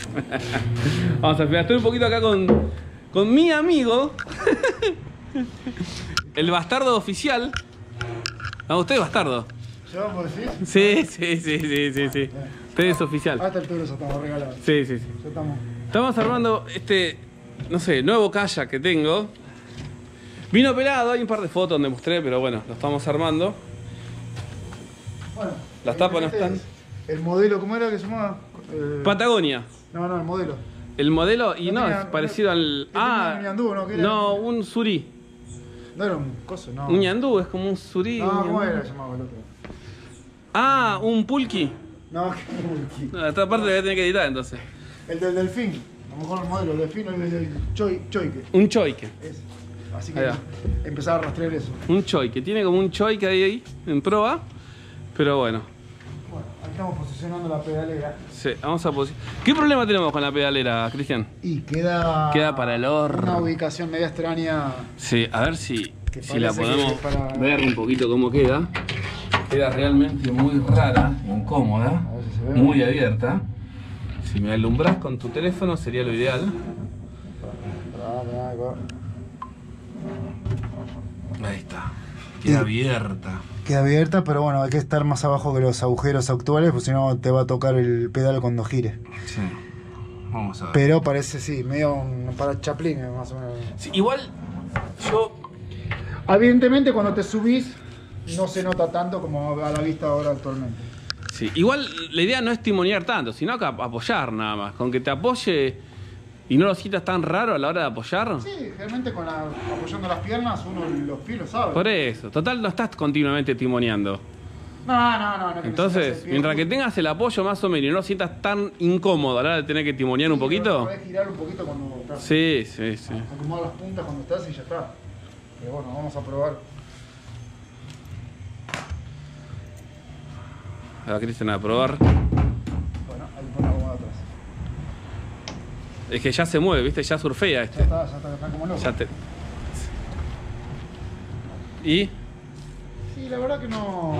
Vamos a esperar. Estoy un poquito acá con mi amigo. El bastardo oficial. No, usted es bastardo. ¿Yo puedo decir? Sí. Usted es oficial. Hasta el toro ya estamos regalados. Sí. Ya estamos. Estamos armando no sé, nuevo kayak que tengo. Vino pelado, hay un par de fotos donde mostré, pero bueno, lo estamos armando. Bueno, Las tapas no están. El modelo, ¿cómo era que se llamaba? Patagonia. No, el modelo. El modelo, y no, tenía- es parecido al... ¿qué tenía un ñandú, no? ¿Qué era? No, un surí. No era un coso, no. Un ñandú, es como un surí. No, un ¿cómo ñandú. era llamado el otro? Ah, un pulqui. No, que No, esta parte la voy a tener que editar entonces. el del delfín. A lo mejor el modelo, el delfín o el del choique. Un choique. Ese. Así Ahí que va. empezaba a rastrear eso. Un choique. Tiene como un choique ahí en proa. Pero bueno. Bueno, ahí estamos posicionando la pedalera. Sí, vamos a ¿Qué problema tenemos con la pedalera, Cristian? Y queda para el horno. una ubicación media extraña. Sí, a ver si la parece podemos que para- ver un poquito cómo queda. Queda realmente muy rara, incómoda, A ver si se ve. muy abierta. Si me alumbras con tu teléfono sería lo ideal. Ahí va. Ahí está. Queda abierta. Queda abierta, pero bueno, hay que estar más abajo que los agujeros actuales, porque si no te va a tocar el pedal cuando gire. Sí. Vamos a ver. Pero parece, sí, medio para Chaplin, más o menos. Sí, igual yo... Evidentemente, cuando te subís, no se nota tanto como a la vista ahora actualmente. Sí, igual la idea no es timonear tanto, sino que apoyar nada más. Con que te apoye y no lo sientas tan raro a la hora de apoyar. Sí, realmente apoyando las piernas, uno los pies lo sabe. Por eso. Total, no estás continuamente timoneando. No. Entonces, mientras que tengas el apoyo más o menos y no lo sientas tan incómodo a la hora de tener que timonear un poquito. Podés girar un poquito cuando estás. Sí. Acomodar las puntas cuando estás y ya está. Pero bueno, vamos a probar. A ver, Cristian, a probar. Bueno, ahí pone la goma de atrás. Es que ya se mueve, ¿viste? Ya surfea Ya está como loco. Ya te... ¿Y? Sí, la verdad que no.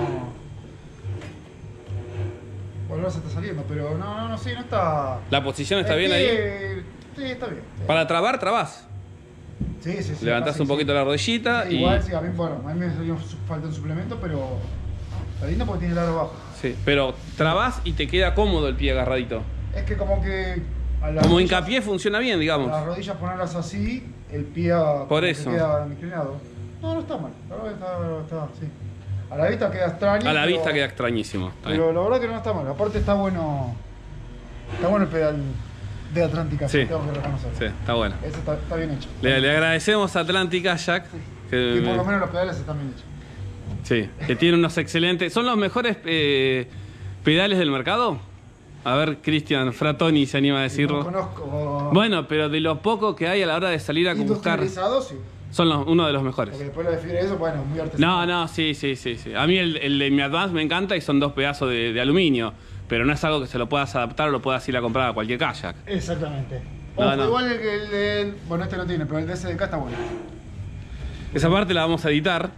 Bueno, ahora se está saliendo, pero no, sí, no está. ¿La posición está bien ahí? Sí, está bien. Para trabar, trabás. Sí. Levantás un poquito la rodillita Sí, y... igual, sí, a mí me salió falta un suplemento, pero. Está lindo porque tiene el aro bajo. Sí, pero trabás y te queda cómodo el pie agarradito. Es que como que. Como hincapié funciona bien, digamos. Las rodillas ponerlas así, el pie Por eso. queda inclinado. No está mal. La verdad está, sí. A la vista queda extraño. A la pero- vista queda extrañísimo. Está bien. Pero la verdad que no está mal. Aparte está bueno. Está bueno el pedal de Atlántica, Sí. tengo que reconocerlo. Sí, está bueno. Ese está bien hecho. Le agradecemos a Atlantic Kayak. Y por lo menos los pedales están bien hechos. Sí, que tiene unos excelentes... ¿Son los mejores pedales del mercado? A ver, Cristian Fratoni se anima a No decirlo. conozco. Bueno, pero de lo poco que hay a la hora de salir a buscar, Industrializados, sí. son uno de los mejores. Porque después lo de eso, bueno, muy artesanal. No, sí. A mí el de mi Advance me encanta y son 2 pedazos de aluminio. Pero no es algo que se lo puedas adaptar o lo puedas ir a comprar a cualquier kayak. Exactamente. No, Ojo, no. igual bueno, este no tiene, pero el de SDK está bueno. Esa parte la vamos a editar.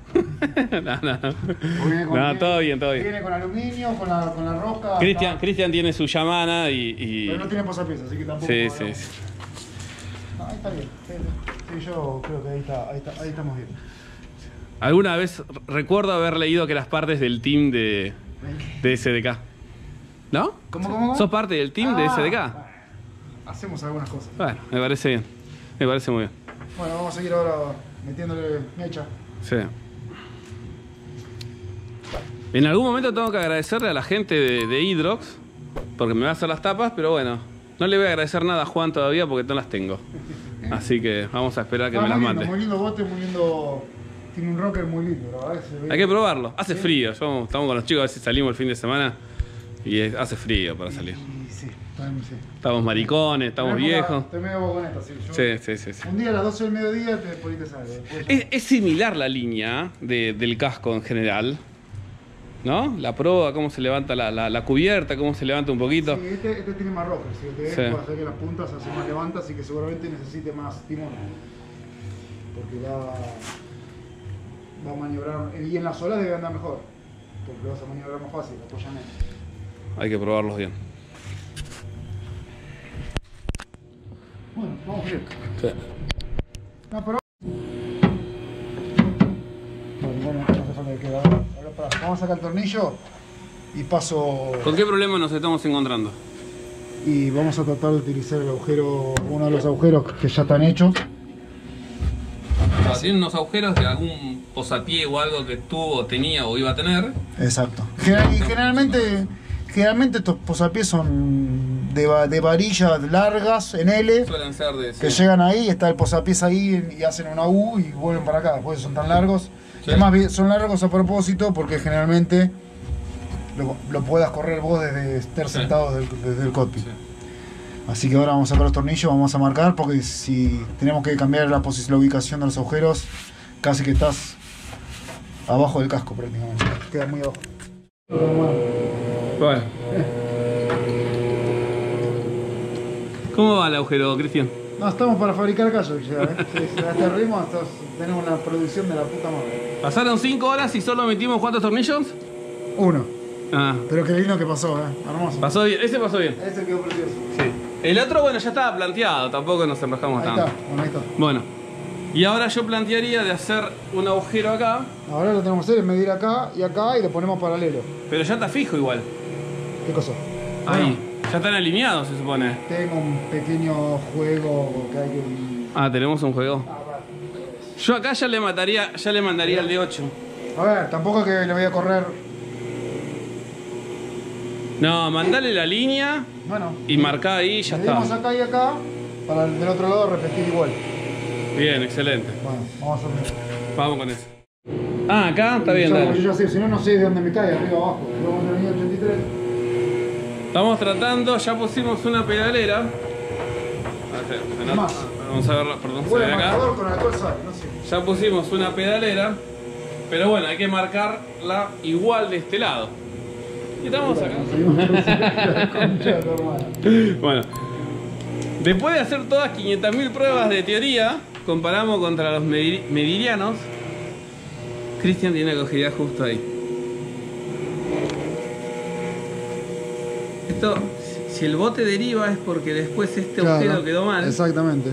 No, todo bien. Viene con aluminio, con la roca. Cristian tiene su Yamana y... Pero no tiene posapiés, así que tampoco. Sí. No, ahí está bien. Sí, yo creo que ahí estamos bien. Alguna vez recuerdo haber leído que eras partes del team de SDK. ¿No? ¿Cómo? ¿Sos parte del team de SDK? Hacemos algunas cosas. Bueno, me parece bien. Me parece muy bien. Bueno, vamos a seguir ahora metiéndole mecha. Sí. En algún momento tengo que agradecerle a la gente de Hydrox, porque me va a hacer las tapas, pero bueno, no le voy a agradecer nada a Juan todavía porque no las tengo. Así que vamos a esperar a que me las mande. Muy lindo bote, muy lindo. Tiene un rocker muy lindo, la verdad. Hay que probarlo. Hace frío. Estamos con los chicos a ver si salimos el fin de semana y hace frío para salir. Sí, también sí. Estamos maricones, estamos viejos. Te medio boconeta, sí. Sí. Un día a las 12 del mediodía te poniste sale. Es similar la línea del casco en general, ¿no? La proa, cómo se levanta la cubierta, cómo se levanta un poquito. Sí, este tiene más rocker, si te ves, Sí. puede hacer que las puntas se más levanta, así que seguramente necesite más timón. Porque va a maniobrar, y en las olas debe andar mejor, porque vas a maniobrar más fácil, apoyame. Hay que probarlos bien. Vamos bien. Sí. No, pero... Bueno, no hace falta que quede. Ahora, vamos a sacar el tornillo y paso... ¿Con qué problema nos estamos encontrando? Y vamos a tratar de utilizar el agujero, uno de los agujeros que ya están hechos. Tiene unos agujeros de algún posapié o algo que tuvo, tenía o iba a tener. Exacto. Y generalmente estos posapiés son de varillas largas en L. Suelen ser de... Que llegan ahí, está el posapiés ahí y hacen una U y vuelven para acá. Después son tan largos. Sí. Además son largos a propósito porque generalmente lo puedas correr vos desde estar sentado desde el cockpit. Sí. Así que ahora vamos a sacar los tornillos, vamos a marcar porque si tenemos que cambiar la ubicación de los agujeros, casi que estás abajo del casco prácticamente. Queda muy abajo. Bueno. ¿Cómo va el agujero, Cristian? No, estamos para fabricar callos ya, ¿eh? Sí, hasta el ritmo tenemos una producción de la puta madre. Pasaron 5 horas y solo metimos ¿cuántos tornillos? Uno. Ah, Pero qué lindo que pasó, hermoso. pasó bien, ese pasó bien. Ese quedó precioso. Sí. El otro, bueno, ya estaba planteado, tampoco nos enroscamos Ahí tanto. está, bueno, ahí está. Bueno, y ahora yo plantearía de hacer un agujero acá, Ahora lo tenemos que hacer es medir acá y le ponemos paralelo. pero ya está fijo igual. ¿Qué cosa? Ahí, Bueno, ya están alineados, se supone. tengo un pequeño juego que hay que... Ah, tenemos un juego. Yo acá ya le mandaría el de 8. A ver, tampoco es que le voy a correr... No, mandale la línea Bueno, y marcá ahí y ya medimos está. acá y acá para el del otro lado repetir igual. Bien, excelente. Bueno, vamos a hacer... Vamos con eso. Ah, acá está bien, Yo dale. ya sé, si no, no sé de dónde me cae, arriba o abajo. Vamos a la línea 83. Estamos tratando, ya pusimos una pedalera. Más. Vamos a verla, perdón, se Bueno, ve acá. marcador con alcohol sale, no sé. Ya pusimos una pedalera, pero bueno, hay que marcarla igual de este lado. Y estamos acá. Bueno, después de hacer todas 500.000 pruebas de teoría, comparamos contra los meridianos. Cristian tiene una cogería justo ahí. Esto, si el bote deriva es porque después este agujero quedó mal. Exactamente.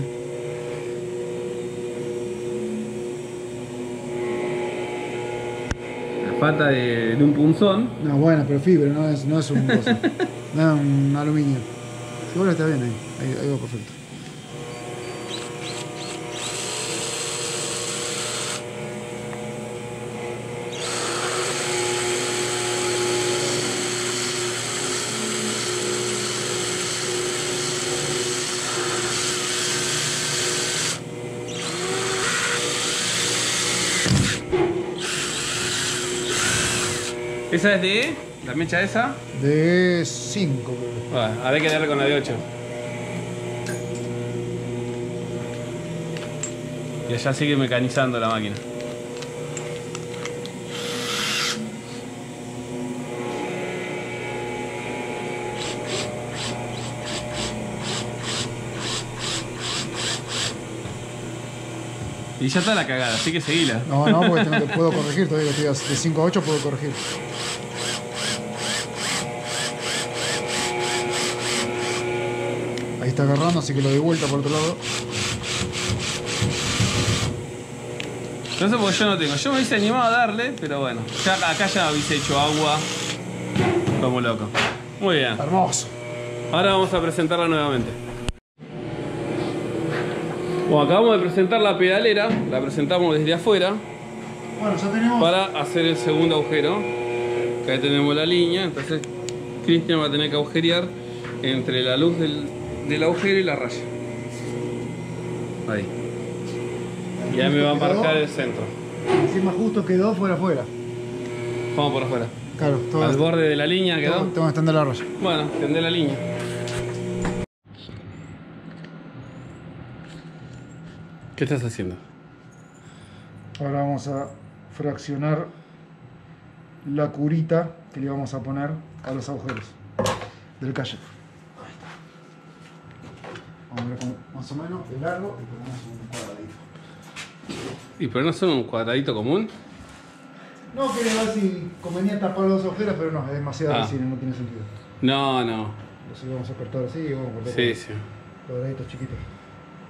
La pata de un punzón. No, bueno, pero fibra, no es un coso. No es un aluminio. Seguro está bien ahí va perfecto. ¿Esa es de la mecha esa? De 5, creo. Bueno, habrá que darle con la de 8. Y allá sigue mecanizando la máquina. Y ya está la cagada, así que seguila. No, porque te puedo corregir todavía, de 5 a 8 puedo corregir. Ahí está agarrando, así que lo doy vuelta por otro lado. No sé porque yo no tengo. Yo me hubiese animado a darle, pero bueno. Ya, acá ya hubiese hecho agua como loco. Muy bien. Hermoso. Ahora vamos a presentarla nuevamente. Bueno, acabamos de presentar la pedalera. La presentamos desde afuera Bueno, ya tenemos... para hacer el segundo agujero. Acá tenemos la línea. Entonces Cristian va a tener que agujerear entre la luz del agujero y la raya. Ahí. Y ahí me va a marcar el centro. Encima justo quedó afuera. Vamos por afuera. Claro, todo Al borde de la línea quedó. tengo que extender la raya. Bueno, tendé la línea. ¿Qué estás haciendo? Ahora vamos a fraccionar la curita que le vamos a poner a los agujeros del calle. Vamos a ver cómo, más o menos de largo y ponemos un cuadradito. ¿Y pero no son un cuadradito común? No, quería ver si convenía tapar los agujeros, pero no, es demasiado Ah. resina, no tiene sentido. No. Así que vamos a cortar así y vamos a cortar Sí, sí. cuadraditos chiquitos.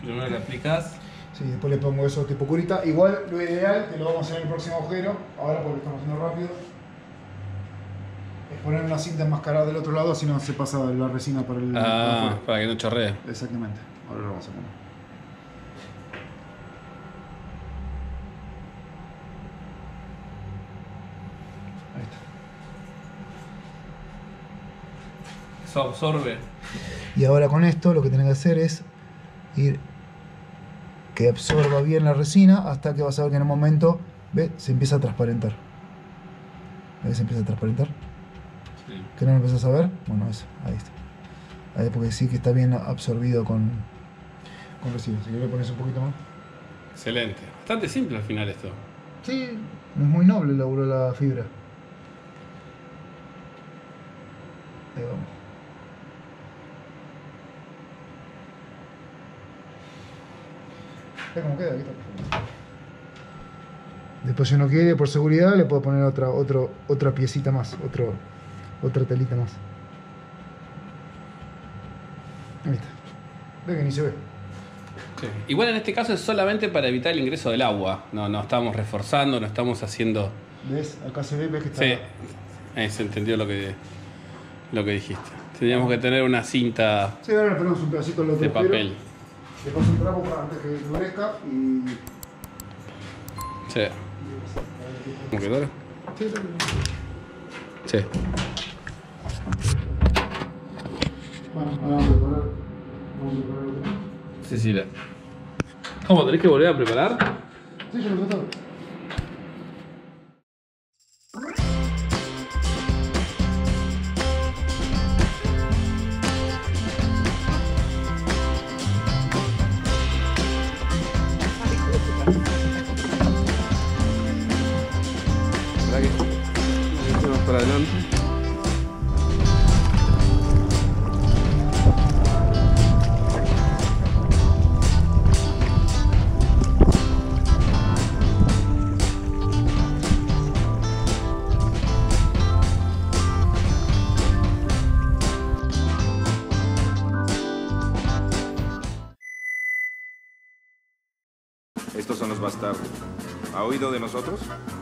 Primero le aplicás. Sí, después le pongo eso tipo curita. Igual lo ideal, que lo vamos a hacer en el próximo agujero, ahora porque lo estamos haciendo rápido, es poner una cinta enmascarada del otro lado, así no se pasa la resina por el... Ah, para que no chorree. Exactamente. Ahora lo vamos a poner. Ahí está. Eso absorbe. Y ahora con esto lo que tenés que hacer es ir que absorba bien la resina hasta que vas a ver que en un momento, ¿ves? Se empieza a transparentar. ¿Ves? Se empieza a transparentar. Sí. ¿Que no lo empezás a ver? Bueno, eso, ahí está. Ahí porque sí que está bien absorbido con resina. Si le pones un poquito más. Excelente. Bastante simple al final esto. Sí, es muy noble el laburo de la fibra. Ahí vamos. ¿Ves cómo queda? Aquí está perfecto. Después si uno quiere, por seguridad, le puedo poner otra piecita más, otra telita más. Ahí está. Ve que ni se ve. Sí. Igual en este caso es solamente para evitar el ingreso del agua. No estamos reforzando, no estamos haciendo... ¿Ves? Acá se ve, ves que está... Sí, ahí se entendió lo que dijiste. Teníamos que tener una cinta Sí, ahora le ponemos un pedacito del otro de papel. Le paso un trapo para antes que endurezca y... Sí. ¿Cómo quedó ahora? Sí, Sí. bueno, ahora vamos a preparar otro. Cecilia. ¿Cómo? ¿Tenés que volver a preparar? Sí, yo lo tengo todo. ¿Verdad que? Vamos para adelante. Estos son los bastardos. ¿Ha oído de nosotros?